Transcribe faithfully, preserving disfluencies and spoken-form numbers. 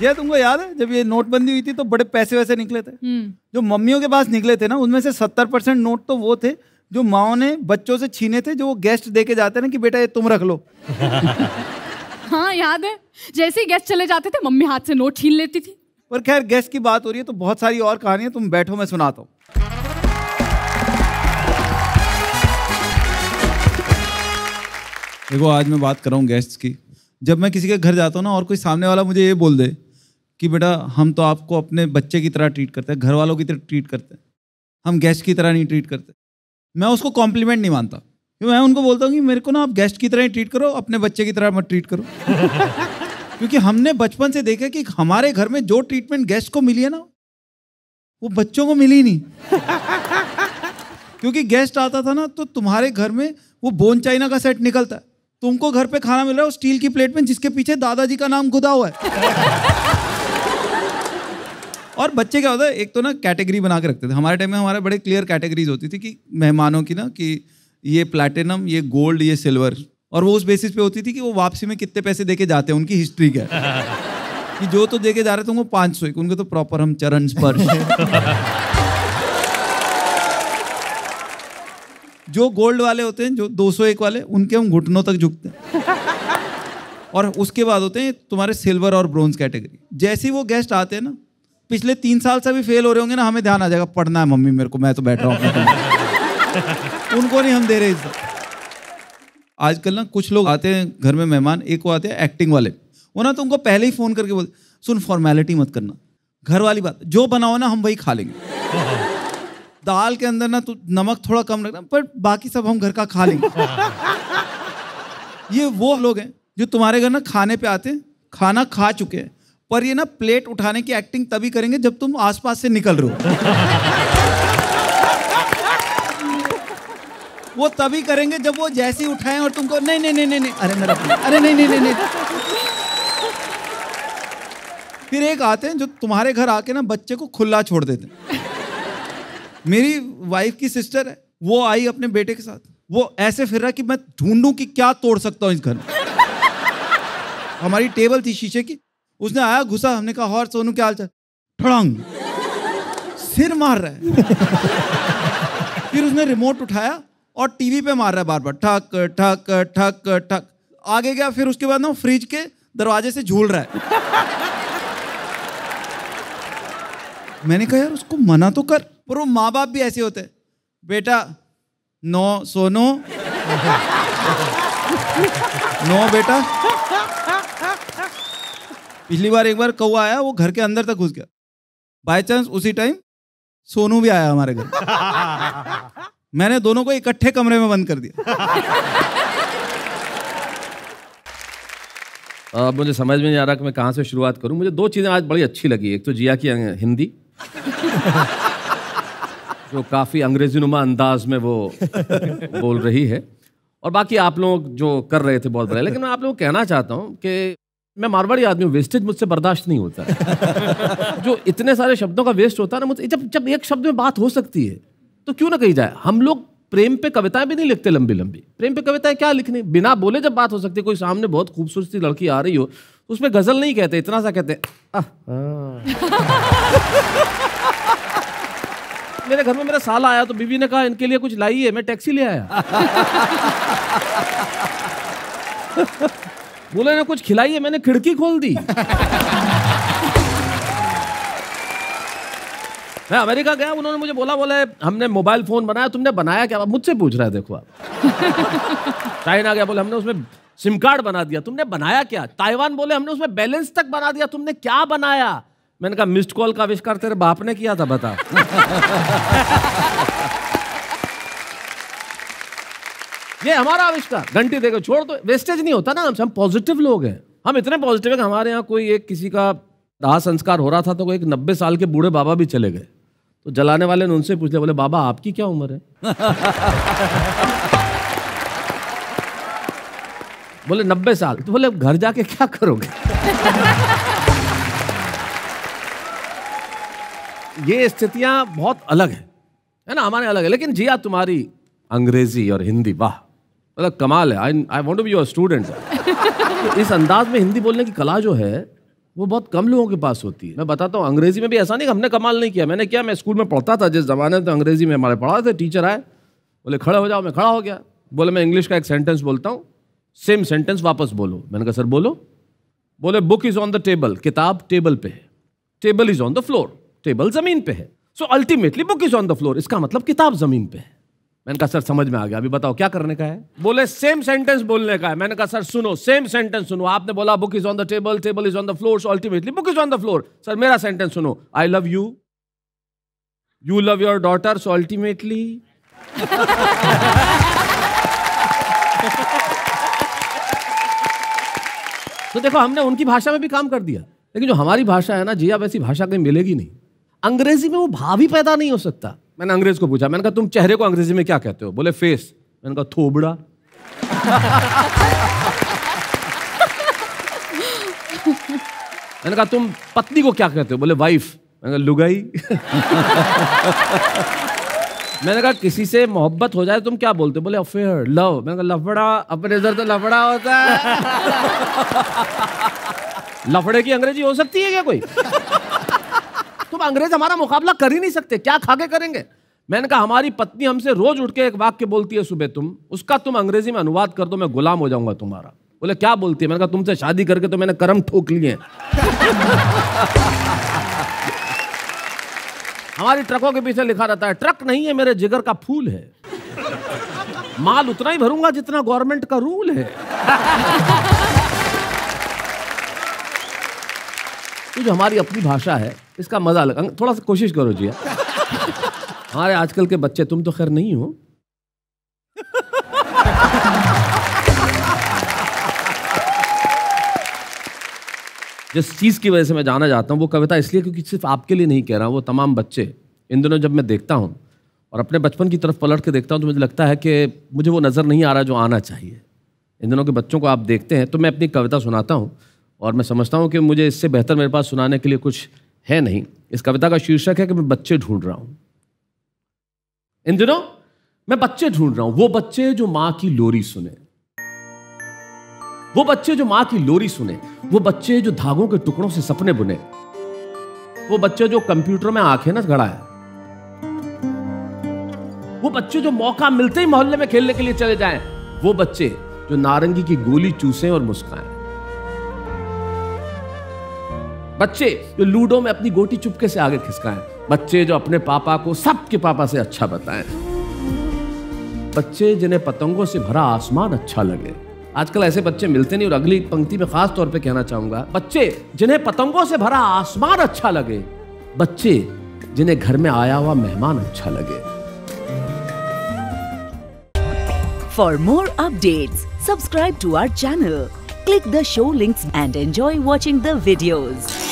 ये तुमको याद है जब ये नोटबंदी हुई थी तो बड़े पैसे वैसे निकले थे, जो मम्मियों के पास निकले थे ना उनमें से सत्तर परसेंट नोट तो वो थे जो माओ ने बच्चों से छीने थे, जो वो गेस्ट दे के जाते ना कि बेटा ये तुम रख लो। हाँ याद है, जैसे ही गेस्ट चले जाते थे मम्मी हाथ से नोट छीन लेती थी। पर खैर गेस्ट की बात हो रही है तो बहुत सारी और कहानियां, तुम बैठो मैं सुनाता हूँ। देखो आज मैं बात कर रहा हूँ गेस्ट्स की। जब मैं किसी के घर जाता हूँ ना और कोई सामने वाला मुझे ये बोल दे कि बेटा हम तो आपको अपने बच्चे की तरह ट्रीट करते हैं, घर वालों की तरह ट्रीट करते हैं, हम गेस्ट की तरह नहीं ट्रीट करते, मैं उसको कॉम्प्लीमेंट नहीं मानता। क्योंकि मैं उनको बोलता हूँ कि मेरे को ना आप गेस्ट की तरह ही ट्रीट करो, अपने बच्चे की तरह मत ट्रीट करो। क्योंकि हमने बचपन से देखा कि हमारे घर में जो ट्रीटमेंट गेस्ट को मिली है ना वो बच्चों को मिली नहीं। क्योंकि गेस्ट आता था ना तो तुम्हारे घर में वो बोन चाइना का सेट निकलता है, तुमको घर पे खाना मिल रहा है स्टील की प्लेट में जिसके पीछे दादाजी का नाम खुदा हुआ है। और बच्चे क्या होता है, एक तो ना कैटेगरी बना के रखते थे। हमारे टाइम में हमारे बड़े क्लियर कैटेगरीज होती थी कि मेहमानों की ना कि ये प्लैटिनम, ये गोल्ड, ये सिल्वर, और वो उस बेसिस पे होती थी कि वो वापसी में कितने पैसे देके जाते हैं, उनकी हिस्ट्री क्या है। कि जो तो देके जा रहे थे उनको पाँच सौ, उनको तो प्रॉपर हम चरण स्पर्श। जो गोल्ड वाले होते हैं, जो दो सौ एक वाले, उनके हम घुटनों तक झुकते हैं। और उसके बाद होते हैं तुम्हारे सिल्वर और ब्रोंज कैटेगरी। जैसे ही वो गेस्ट आते हैं ना, पिछले तीन साल से भी फेल हो रहे होंगे ना, हमें ध्यान आ जाएगा पढ़ना है मम्मी मेरे को, मैं तो बैठ रहा हूँ। उनको नहीं हम दे रहे इज्जत। आजकल ना कुछ लोग आते हैं घर में मेहमान, एक वो आते हैं एक्टिंग वाले, वो ना तुमको पहले ही फोन करके बोलते सुन फॉर्मेलिटी मत करना, घर वाली बात, जो बनाओ ना हम वही खा लेंगे। दाल के अंदर ना तू नमक थोड़ा कम रखना, पर बाकी सब हम घर का खा लेंगे। ये वो लोग हैं जो तुम्हारे घर ना खाने पे आते हैं, खाना खा चुके हैं, पर ये ना प्लेट उठाने की एक्टिंग तभी करेंगे जब तुम आसपास से निकल रहे हो। वो तभी करेंगे जब वो जैसे ही उठाएं और तुमको नहीं नहीं नहीं नहीं नहीं अरे मेरा अरे नहीं नहीं नहीं नहीं। फिर एक आते हैं जो तुम्हारे घर आके ना बच्चे को खुला छोड़ देते हैं। मेरी वाइफ की सिस्टर है, वो आई अपने बेटे के साथ, वो ऐसे फिर रहा कि मैं ढूंढूं कि क्या तोड़ सकता हूं इस घर में। हमारी टेबल थी शीशे की, उसने आया घुसा, हमने कहा और सोनू क्या हाल चाल, ठड़ंग सिर मार रहा है। फिर उसने रिमोट उठाया और टीवी पे मार रहा है बार बार, ठक ठक ठक ठक। आगे गया, फिर उसके बाद ना फ्रिज के दरवाजे से झूल रहा है। मैंने कहा यार उसको मना तो कर, पर वो माँ बाप भी ऐसे होते हैं, बेटा नो सोनो, नो बेटा। पिछली बार एक बार कौवा आया, वो घर के अंदर तक घुस गया, बाय चांस उसी टाइम सोनू भी आया हमारे घर। मैंने दोनों को इकट्ठे कमरे में बंद कर दिया। अब मुझे समझ में नहीं आ रहा कि मैं कहाँ से शुरुआत करूं। मुझे दो चीज़ें आज बड़ी अच्छी लगी। एक तो जिया की हिंदी, जो काफ़ी अंग्रेजी नुमा अंदाज में वो बोल रही है, और बाकी आप लोग जो कर रहे थे बहुत बढ़िया। लेकिन मैं आप लोगों को कहना चाहता हूँ कि मैं मारवाड़ी आदमी हूँ, वेस्टेज मुझसे बर्दाश्त नहीं होता। जो इतने सारे शब्दों का वेस्ट होता है ना, मुझे जब जब एक शब्द में बात हो सकती है तो क्यों ना कही जाए। हम लोग प्रेम पे कविताएं भी नहीं लिखते लंबी लंबी, प्रेम पे कविताएं क्या लिखनी, बिना बोले जब बात हो सकती है। कोई सामने बहुत खूबसूरत सी लड़की आ रही हो तो उसमें गजल नहीं कहते, इतना सा कहते आह, मेरे घर में मेरा साला आया तो बीवी ने कहा इनके लिए कुछ लाई है, मैं टैक्सी ले आया। बोले ना कुछ खिलाई है, मैंने खिड़की खोल दी। मैं अमेरिका गया, उन्होंने मुझे बोला बोला हमने मोबाइल फोन बनाया, तुमने बनाया क्या? मुझसे पूछ रहा है, देखो आप। चाइना गया, बोले हमने उसमें सिम कार्ड बना दिया, तुमने बनाया क्या? ताइवान बोले हमने उसमें बैलेंस तक बना दिया, तुमने क्या बनाया? मैंने कहा मिस्ड कॉल का आविष्कार तेरे बाप ने किया था, बता। ये हमारा आविष्कार, घंटी देखो छोड़ दो, वेस्टेज नहीं होता ना। हम पॉजिटिव लोग हैं, हम इतने पॉजिटिव है कि हमारे यहाँ कोई एक किसी का दाह संस्कार हो रहा था तो कोई एक नब्बे साल के बूढ़े बाबा भी चले गए, तो जलाने वाले ने उनसे पूछ लिया, बोले बाबा आपकी क्या उम्र है? बोले नब्बे साल। तो बोले घर जाके क्या करोगे? ये स्थितियां बहुत अलग है, है ना, हमारे अलग है। लेकिन जिया तुम्हारी अंग्रेजी और हिंदी, वाह, मतलब कमाल है। I I want to be your student. इस अंदाज में हिंदी बोलने की कला जो है वो बहुत कम लोगों के पास होती है। मैं बताता हूँ, अंग्रेजी में भी ऐसा नहीं कि हमने कमाल नहीं किया। मैंने क्या, मैं स्कूल में पढ़ता था जिस जमाने में, तो अंग्रेजी में हमारे पढ़ा थे, टीचर आए, बोले खड़े हो जाओ, मैं खड़ा हो गया। बोले मैं इंग्लिश का एक सेंटेंस बोलता हूँ, सेम सेंटेंस वापस बोलो। मैंने कहा सर बोलो। बोले book is on the table, किताब टेबल पे है, table is on the floor, table जमीन पे है, so ultimately book is on the floor, इसका मतलब किताब जमीन पे है। मैंने कहा सर समझ में आ गया, अभी बताओ क्या करने का है। बोले सेम सेंटेंस बोलने का है। मैंने कहा सर सुनो, सेम सेंटेंस सुनो, आपने बोला book is on the table, table is on the floor, so ultimately book is on the floor. Sir मेरा सेंटेंस सुनो, I love you, you love your daughter, so ultimately. तो देखो, हमने उनकी भाषा में भी काम कर दिया, लेकिन जो हमारी भाषा है ना जिया, वैसी भाषा कहीं मिलेगी नहीं। अंग्रेजी में वो भाव ही पैदा नहीं हो सकता। मैंने अंग्रेज को पूछा, मैंने कहा तुम चेहरे को अंग्रेजी में क्या कहते हो? बोले फेस। मैंने कहा थोबड़ा। मैंने कहा तुम पत्नी को क्या कहते हो? बोले वाइफ। मैंने कहा लुगाई। मैंने कहा किसी से मोहब्बत हो जाए तुम क्या बोलते हो? बोले अफेयर, लव। मैंने कहा लफड़ा, अपने इधर तो लफड़ा होता है। लफड़े की अंग्रेजी हो सकती है क्या कोई? तुम अंग्रेज हमारा मुकाबला कर ही नहीं सकते, क्या खा के करेंगे? मैंने कहा हमारी पत्नी हमसे रोज उठ के एक वाक्य बोलती है सुबह, तुम उसका तुम अंग्रेजी में अनुवाद कर दो, मैं गुलाम हो जाऊंगा तुम्हारा। बोले क्या बोलती है? मैंने कहा तुमसे शादी करके तो मैंने कर्म ठोक लिए। हमारी ट्रकों के पीछे लिखा रहता है, ट्रक नहीं है मेरे जिगर का फूल है, माल उतना ही भरूंगा जितना गवर्नमेंट का रूल है। तो जो हमारी अपनी भाषा है इसका मजा अलग। थोड़ा सा कोशिश करो जिया। हमारे आजकल के बच्चे, तुम तो खैर नहीं हो, जिस चीज की वजह से मैं जाना चाहता हूं वो कविता इसलिए क्योंकि सिर्फ आपके लिए नहीं कह रहा हूं, वो तमाम बच्चे इन दिनों जब मैं देखता हूं और अपने बचपन की तरफ पलट के देखता हूं तो मुझे लगता है कि मुझे वो नजर नहीं आ रहा जो आना चाहिए। इन दिनों के बच्चों को आप देखते हैं, तो मैं अपनी कविता सुनाता हूं और मैं समझता हूं कि मुझे इससे बेहतर मेरे पास सुनाने के लिए कुछ है नहीं। इस कविता का शीर्षक है कि मैं बच्चे ढूंढ रहा हूं। इन दिनों मैं बच्चे ढूंढ रहा हूं, वो बच्चे जो मां की लोरी सुने, वो बच्चे जो मां की लोरी सुने, वो बच्चे जो धागों के टुकड़ों से सपने बुने, वो बच्चे जो कंप्यूटर में आंखें न गड़ाए, वो बच्चे जो मौका मिलते ही मोहल्ले में खेलने के लिए चले जाएं, वो बच्चे जो नारंगी की गोली चूसें और मुस्काएं, बच्चे जो लूडो में अपनी गोटी चुपके से आगे खिसकाएं, बच्चे जो अपने पापा को सबके पापा से अच्छा बताएं, बच्चे जिन्हें पतंगों से भरा आसमान अच्छा लगे। आजकल ऐसे बच्चे मिलते नहीं, और अगली पंक्ति में खास तौर पे कहना चाहूंगा, बच्चे जिन्हें पतंगों से भरा आसमान अच्छा लगे, बच्चे जिन्हें घर में आया हुआ मेहमान अच्छा लगे। For more updates, subscribe to our channel, click the show links and enjoy watching the videos.